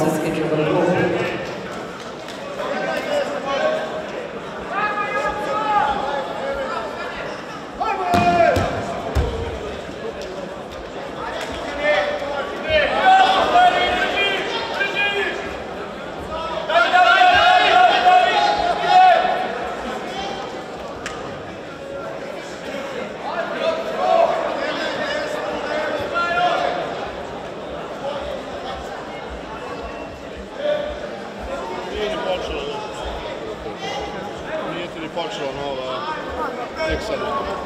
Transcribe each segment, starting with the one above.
Novosadski judo klub. Počela nova ekstra.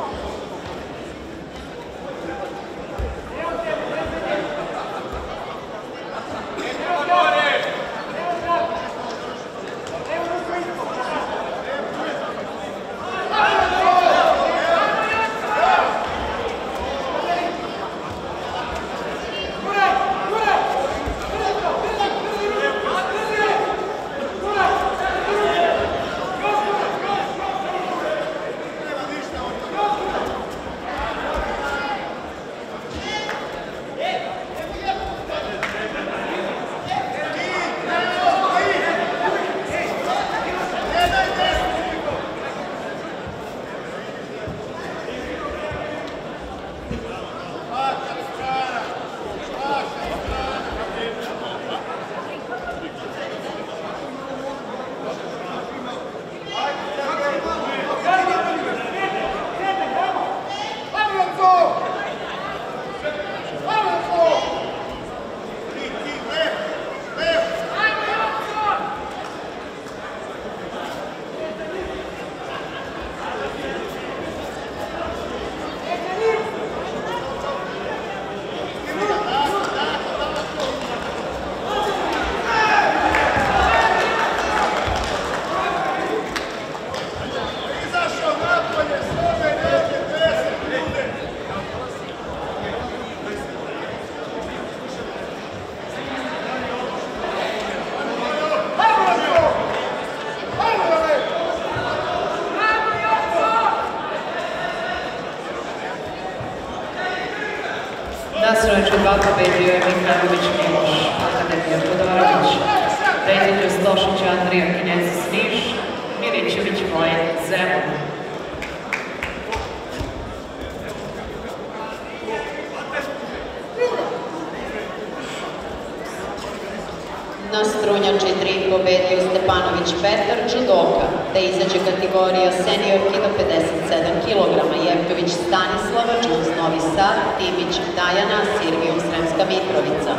Nastrojeći 2 pobedio je Mihajlović Miloš, Akademija Budavarović, Reditelj Stošić Andrija Knjez Niš, Milićević Vojen Zemun. Na strunjači 3 pobedio Stepanović Petar judoka, te izađe kategorija seniorki do 57 kg, Jevtović Stanislava, Džuz Novi Sad, Timić Dajana, Sirvijum Sremska Mitrovica.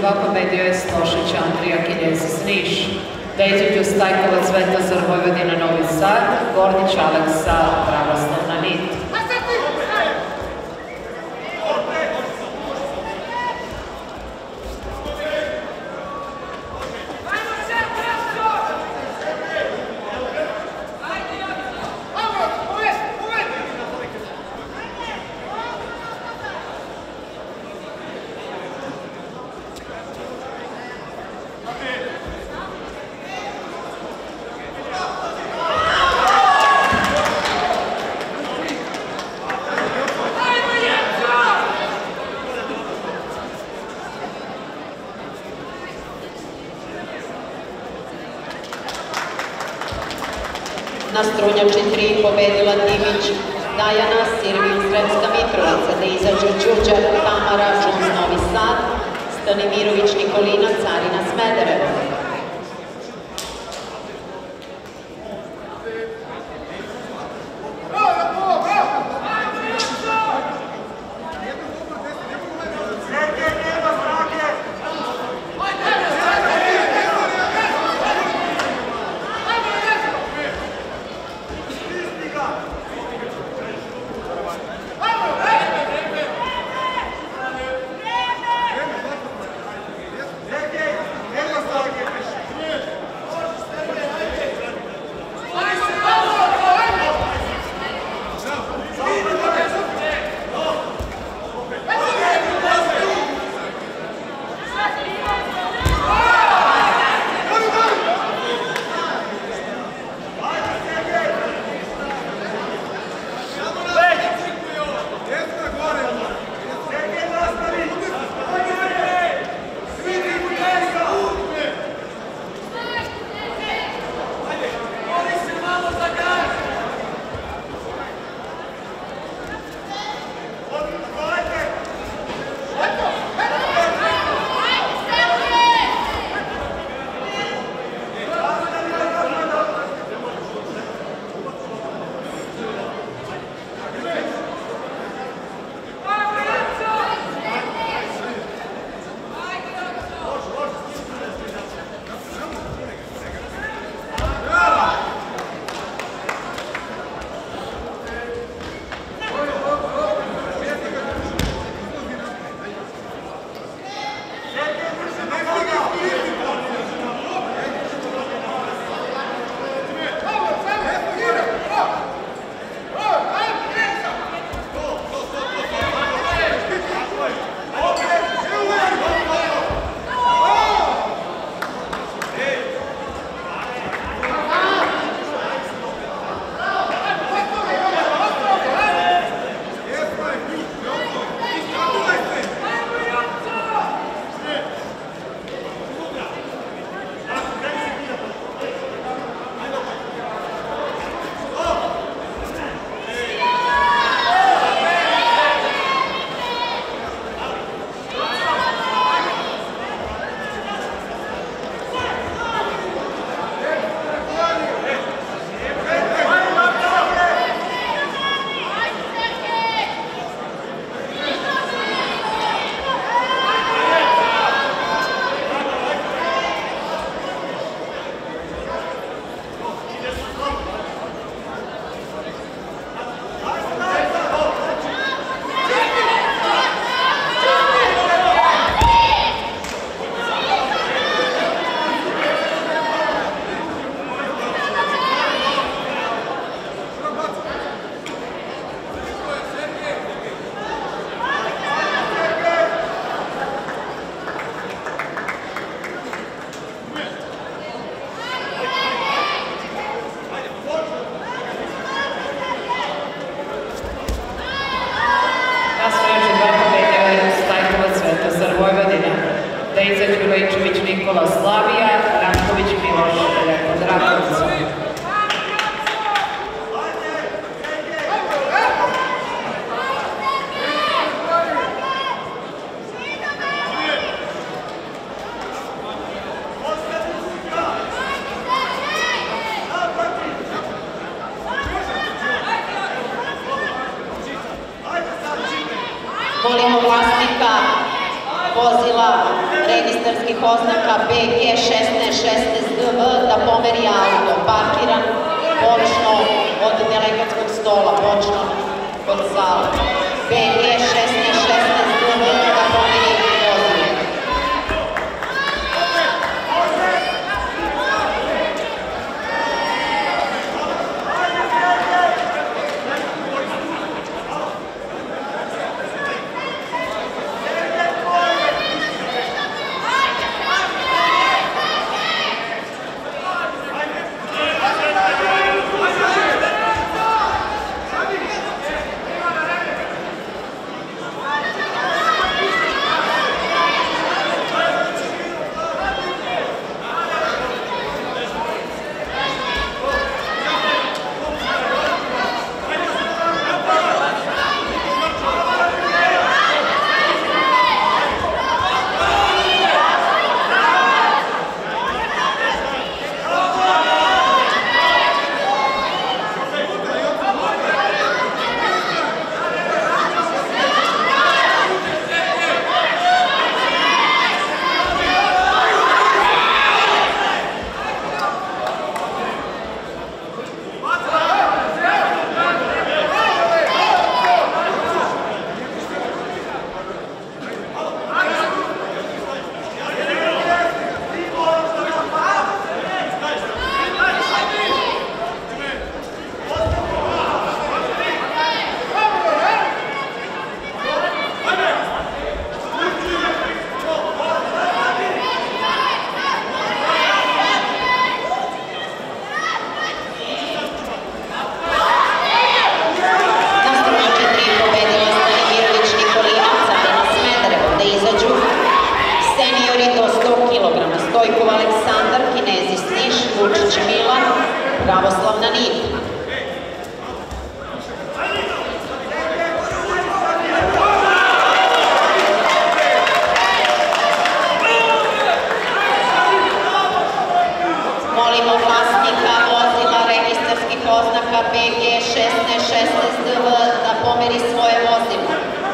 2 pobedio je Stošić Andrija Kinezis Niš. Dejđeđu Stajkovac Svetozar Vojvodina Novi Sad, Gordić Aleksa Pravoslavna Nit. Na strunjači 3 pobedila Dimić Dajana, Sirvijum Sremska Mitrovica, da izađu Đurđa Tamara, Džuns Novi Sad, Stanimirović Nikolina, Carina Smederevo. Nikola Slavija, Ranković Miloš, Rekord Rakovca. Molimo vlasnika vozila registarskih oznaka BG 1616DV da pomeri auto, parkiran bočno od delegatskog stola, bočno od sala. BG 1616DV da pomeri vozilo. Stojkov Aleksandar, Kinezis Niš, Vučić Milan, Pravoslavna Nin. Molimo vlasnika vozila registarskih oznaka BG 1616DV da pomeri svoje vozilo.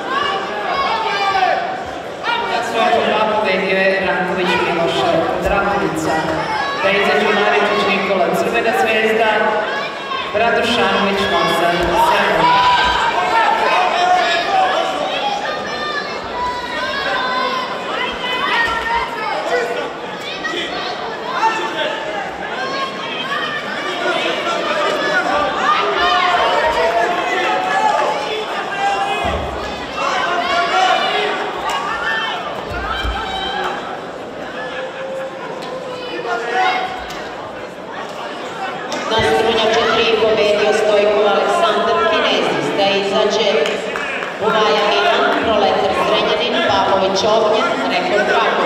Nastrojač dva pobedio je Ranković Miloša od Rakovica, da izađu Maričić Nikola Crvena zvezda, Radošanović Mozar Zemun. Na strunjaču 3 pobedio Stojkov Aleksandar, Kinezis, da izađe Buvaja Milan, Proletar Zrenjanin, Pavlović Ognjen, Rekord Raković.